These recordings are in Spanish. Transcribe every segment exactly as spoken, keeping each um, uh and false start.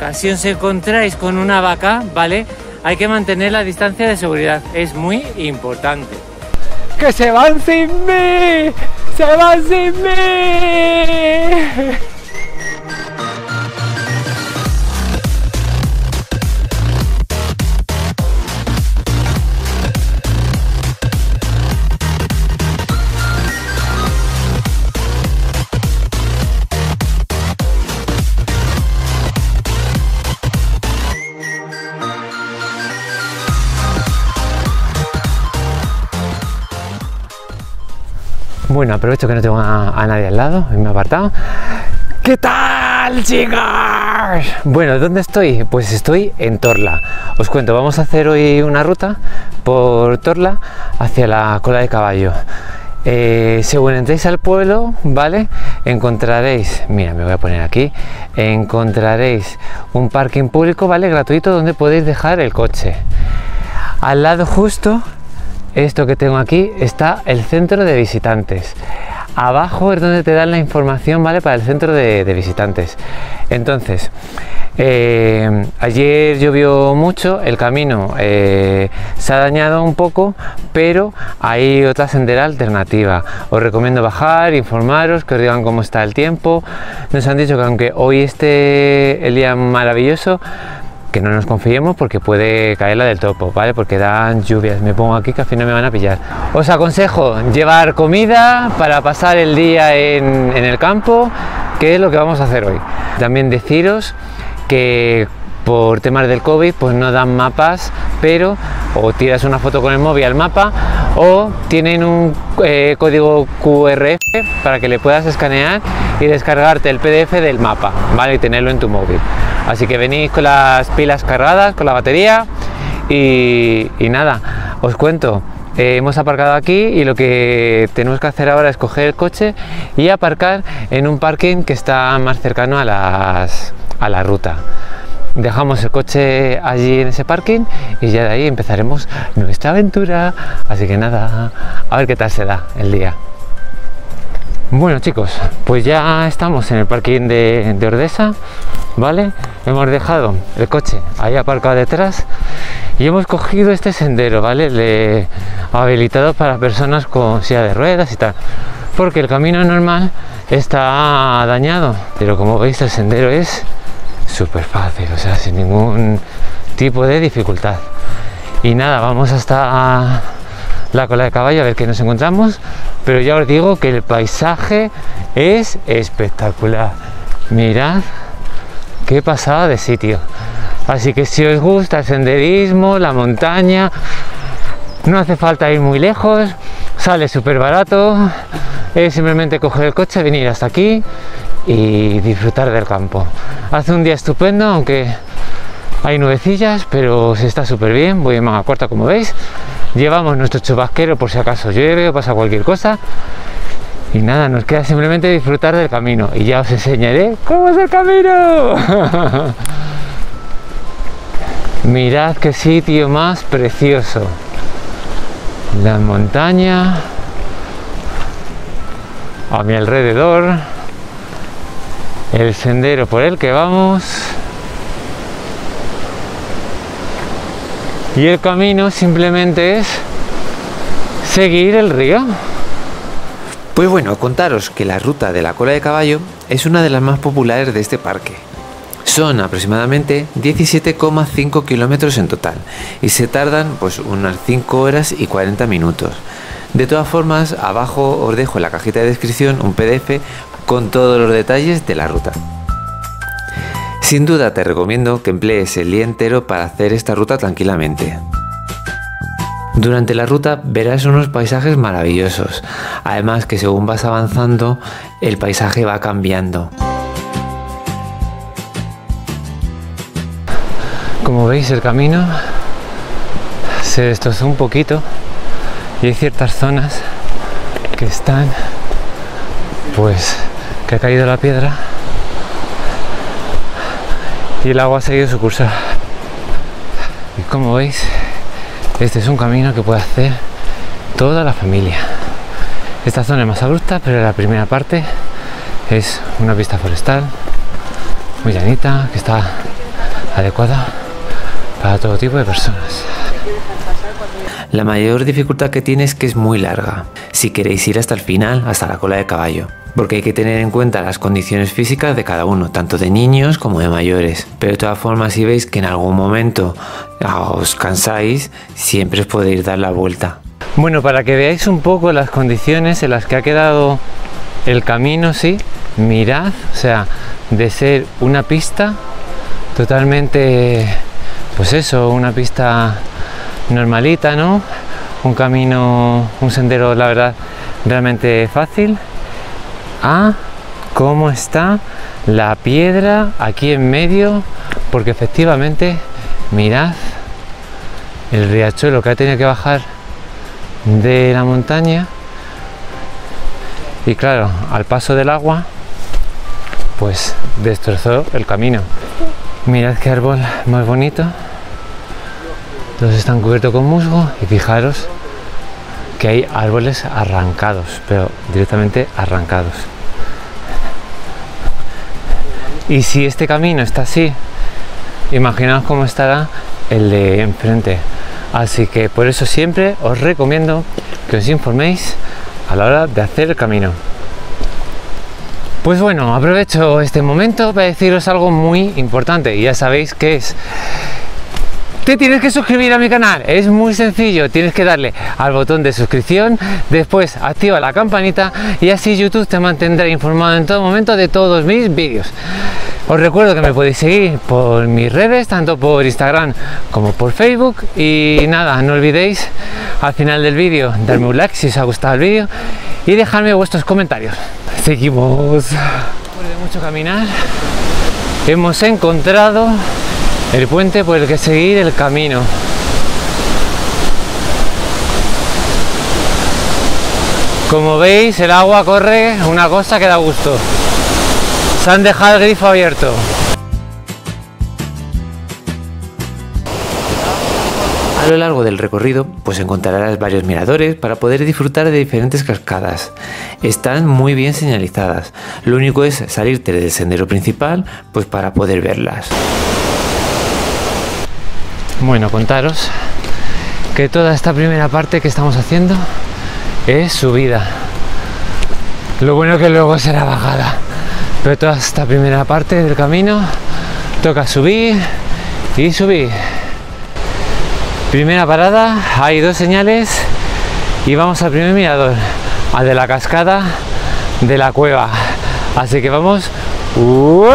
vaca. Si os encontráis con una vaca, ¿vale? Hay que mantener la distancia de seguridad, es muy importante. ¡Que se van sin mí! ¡Se van sin mí! Bueno, aprovecho que no tengo a, a nadie al lado, me he apartado. ¿Qué tal, chicos? Bueno, ¿dónde estoy? Pues estoy en Torla. Os cuento, vamos a hacer hoy una ruta por Torla hacia la Cola de Caballo. Eh, según entréis al pueblo, ¿vale? Encontraréis, mira, me voy a poner aquí, encontraréis un parking público, ¿vale? Gratuito, donde podéis dejar el coche. Al lado justo, esto que tengo aquí, está el centro de visitantes. Abajo es donde te dan la información, ¿vale? Para el centro de, de visitantes. Entonces, eh, ayer llovió mucho, el camino eh, se ha dañado un poco, pero hay otra sendera alternativa. Os recomiendo bajar, informaros, que os digan cómo está el tiempo. Nos han dicho que aunque hoy esté el día maravilloso, que no nos confiemos porque puede caer la del topo, ¿vale? Porque dan lluvias. Me pongo aquí que al final me van a pillar. Os aconsejo llevar comida para pasar el día en, en el campo, que es lo que vamos a hacer hoy. También deciros que por temas del COVID pues no dan mapas, pero o tiras una foto con el móvil al mapa o tienen un eh, código Q R para que le puedas escanear y descargarte el P D F del mapa, ¿vale? Y tenerlo en tu móvil. Así que venís con las pilas cargadas, con la batería y, y nada, os cuento. Eh, hemos aparcado aquí y lo que tenemos que hacer ahora es coger el coche y aparcar en un parking que está más cercano a, las, a la ruta. Dejamos el coche allí en ese parking y ya de ahí empezaremos nuestra aventura. Así que nada, a ver qué tal se da el día. Bueno, chicos, pues ya estamos en el parking de, de Ordesa, ¿vale? Hemos dejado el coche ahí aparcado detrás y hemos cogido este sendero, ¿vale? Le, habilitado para personas con silla de ruedas y tal, porque el camino normal está dañado, pero como veis el sendero es súper fácil, o sea, sin ningún tipo de dificultad. Y nada, vamos hasta la Cola de Caballo a ver qué nos encontramos, pero ya os digo que el paisaje es espectacular. Mirad qué pasada de sitio. Así que si os gusta el senderismo, la montaña, no hace falta ir muy lejos, sale súper barato, es simplemente coger el coche, venir hasta aquí y disfrutar del campo. Hace un día estupendo, aunque hay nubecillas, pero se está súper bien. Voy en manga corta, como veis. Llevamos nuestro chubasquero por si acaso llueve o pasa cualquier cosa. Y nada, nos queda simplemente disfrutar del camino. Y ya os enseñaré cómo es el camino. Mirad qué sitio más precioso. La montaña a mi alrededor, el sendero por el que vamos y el camino simplemente es seguir el río. Pues bueno, contaros que la ruta de la Cola de Caballo es una de las más populares de este parque. Son aproximadamente diecisiete coma cinco kilómetros en total y se tardan pues unas cinco horas y cuarenta minutos. De todas formas, abajo os dejo en la cajita de descripción un P D F con todos los detalles de la ruta. Sin duda te recomiendo que emplees el día entero para hacer esta ruta tranquilamente. Durante la ruta verás unos paisajes maravillosos, además que según vas avanzando el paisaje va cambiando. Como veis, el camino se destrozó un poquito y hay ciertas zonas que están, pues, que ha caído la piedra y el agua ha seguido su curso. Y como veis, este es un camino que puede hacer toda la familia. Esta zona es más abrupta, pero la primera parte es una pista forestal muy llanita, que está adecuada para todo tipo de personas. La mayor dificultad que tiene es que es muy larga, si queréis ir hasta el final, hasta la cola de caballo, porque hay que tener en cuenta las condiciones físicas de cada uno, tanto de niños como de mayores. Pero de todas formas, si veis que en algún momento os cansáis, siempre os podéis dar la vuelta. Bueno, para que veáis un poco las condiciones en las que ha quedado el camino, sí, mirad, o sea, de ser una pista totalmente, pues eso, una pista normalita, ¿no? Un camino, un sendero, la verdad, realmente fácil, a cómo está la piedra aquí en medio, porque efectivamente, mirad el riachuelo que ha tenido que bajar de la montaña, y claro, al paso del agua pues destrozó el camino. Mirad qué árbol más bonito, todos están cubiertos con musgo, y fijaros que hay árboles arrancados, pero directamente arrancados. Y si este camino está así, imaginaos cómo estará el de enfrente. Así que por eso siempre os recomiendo que os informéis a la hora de hacer el camino. Pues bueno, aprovecho este momento para deciros algo muy importante, y ya sabéis qué es. Te tienes que suscribir a mi canal, es muy sencillo, tienes que darle al botón de suscripción, después activa la campanita y así YouTube te mantendrá informado en todo momento de todos mis vídeos. Os recuerdo que me podéis seguir por mis redes, tanto por Instagram como por Facebook, y nada, no olvidéis al final del vídeo darme un like si os ha gustado el vídeo y dejarme vuestros comentarios. Seguimos. Después de mucho caminar, hemos encontrado el puente por el que seguir el camino. Como veis, el agua corre, una cosa que da gusto. Se han dejado el grifo abierto. A lo largo del recorrido pues encontrarás varios miradores para poder disfrutar de diferentes cascadas. Están muy bien señalizadas, lo único es salirte del sendero principal pues para poder verlas. Bueno, contaros que toda esta primera parte que estamos haciendo es subida. Lo bueno que luego será bajada, pero toda esta primera parte del camino toca subir y subir. Primera parada, hay dos señales y vamos al primer mirador, al de la cascada de la cueva. Así que vamos. ¡Uh!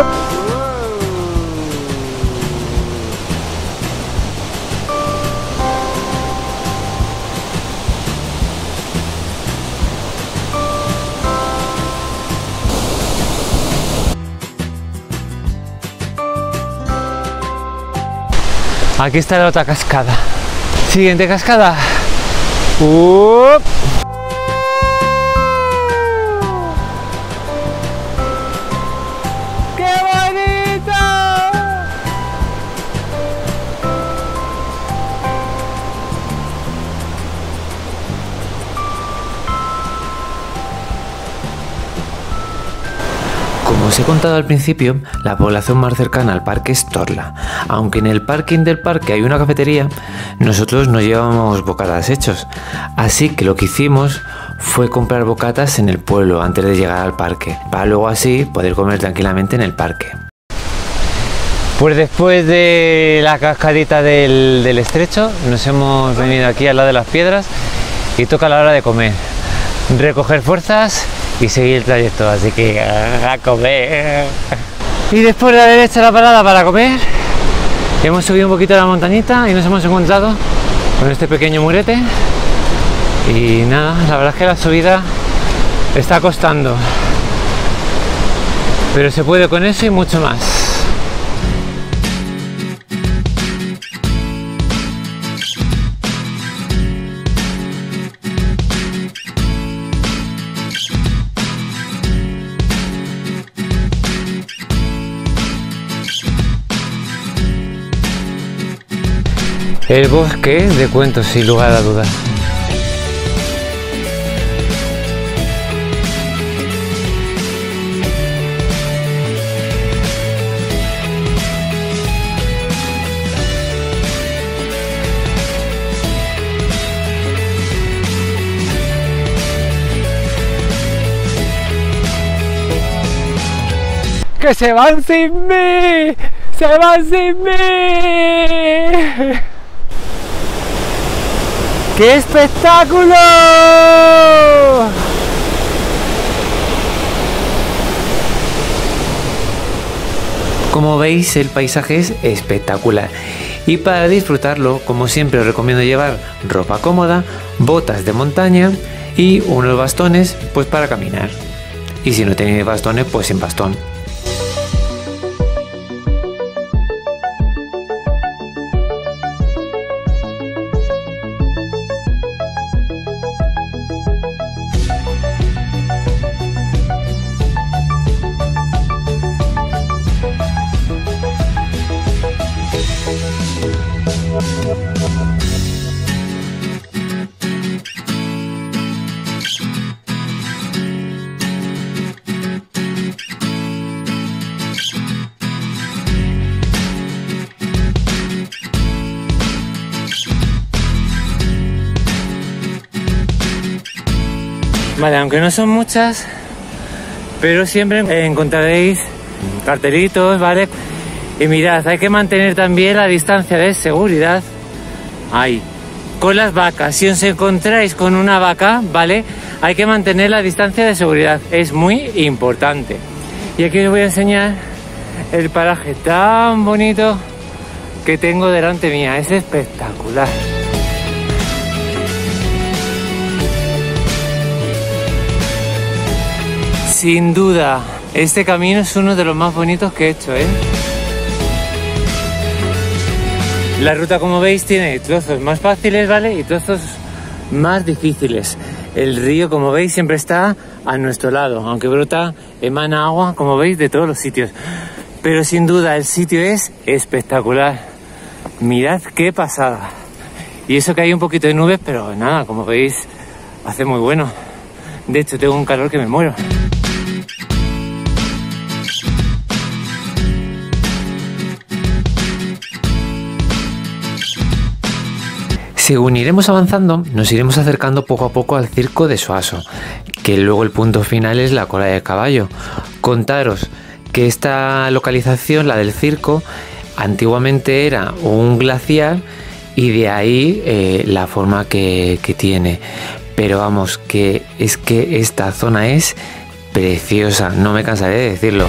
Aquí está la otra cascada. Siguiente cascada. ¡Uh! ¡Qué bonito! Como os he contado al principio, la población más cercana al parque es Torla. Aunque en el parking del parque hay una cafetería, nosotros no llevamos bocatas hechos. Así que lo que hicimos fue comprar bocatas en el pueblo antes de llegar al parque, para luego así poder comer tranquilamente en el parque. Pues después de la cascadita del, del estrecho, nos hemos venido aquí al lado de las piedras y toca la hora de comer, recoger fuerzas y seguir el trayecto, así que a comer. Y después de haber hecho la parada para comer, hemos subido un poquito la montañita y nos hemos encontrado con este pequeño murete. Y nada, la verdad es que la subida está costando, pero se puede con eso y mucho más. El bosque de cuentos, sin lugar a dudas. ¡Que se van sin mí! ¡Se van sin mí! ¡Qué espectáculo! Como veis, el paisaje es espectacular y para disfrutarlo, como siempre os recomiendo llevar ropa cómoda, botas de montaña y unos bastones pues para caminar. Y si no tenéis bastones, pues sin bastón. Vale, aunque no son muchas, pero siempre encontraréis cartelitos, ¿vale? Y mirad, hay que mantener también la distancia de seguridad ahí, con las vacas. Si os encontráis con una vaca, ¿vale? Hay que mantener la distancia de seguridad, es muy importante. Y aquí os voy a enseñar el paraje tan bonito que tengo delante mía, es espectacular. Sin duda, este camino es uno de los más bonitos que he hecho, ¿eh? La ruta, como veis, tiene trozos más fáciles, ¿vale? Y trozos más difíciles. El río, como veis, siempre está a nuestro lado, aunque brota, emana agua, como veis, de todos los sitios. Pero sin duda, el sitio es espectacular. Mirad qué pasada. Y eso que hay un poquito de nubes, pero nada, como veis, hace muy bueno. De hecho, tengo un calor que me muero. Según iremos avanzando, nos iremos acercando poco a poco al circo de Soaso, que luego el punto final es la cola de caballo. Contaros que esta localización, la del circo, antiguamente era un glaciar y de ahí eh, la forma que, que tiene. Pero vamos, que es que esta zona es preciosa, no me cansaré de decirlo.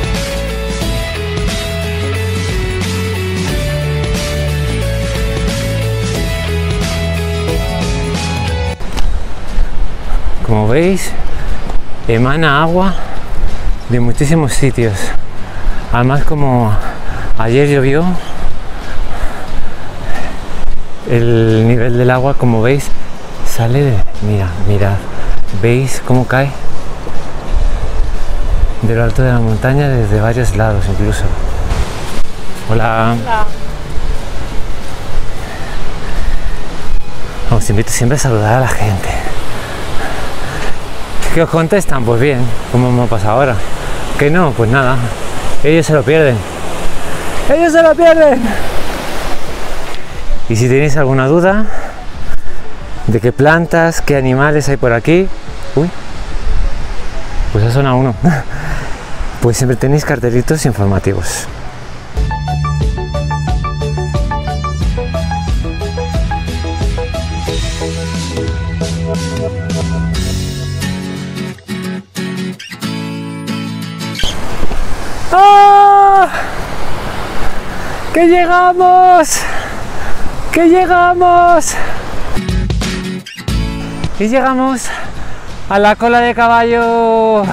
Como veis, emana agua de muchísimos sitios. Además, como ayer llovió, el nivel del agua, como veis, sale de... Mira, mirad, ¿veis cómo cae? De lo alto de la montaña, desde varios lados incluso. Hola. Hola. Os invito siempre a saludar a la gente. ¿Qué os contestan? Pues bien, como me pasa ahora. Que no, pues nada, ellos se lo pierden. ¡Ellos se lo pierden! Y si tenéis alguna duda de qué plantas, qué animales hay por aquí, uy, pues ha sonado uno, pues siempre tenéis cartelitos informativos. ¡Ah! ¡Que llegamos! ¡Que llegamos! Y llegamos a la cola de caballo.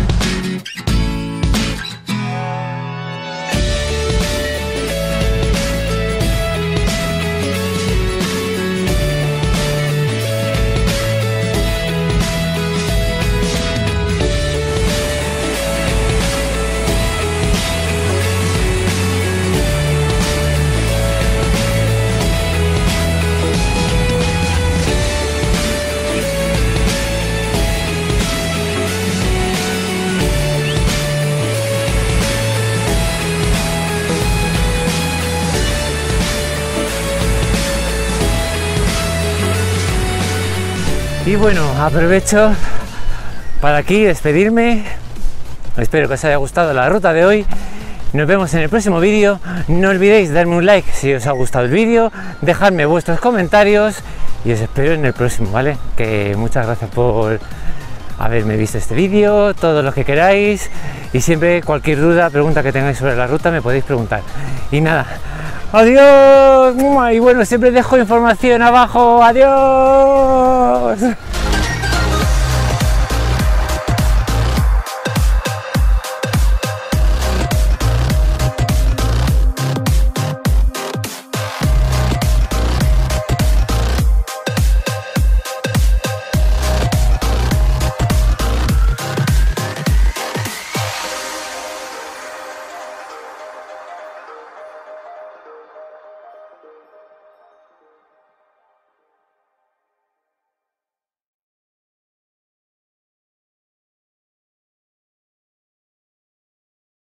Y bueno, aprovecho para aquí despedirme. Espero que os haya gustado la ruta de hoy Nos vemos en el próximo vídeo. No olvidéis darme un like si os ha gustado el vídeo, dejadme vuestros comentarios y os espero en el próximo, ¿vale? Que muchas gracias por haberme visto este vídeo, todo lo que queráis, y siempre cualquier duda, pregunta que tengáis sobre la ruta me podéis preguntar. Y nada, adiós, y bueno, siempre dejo información abajo, adiós.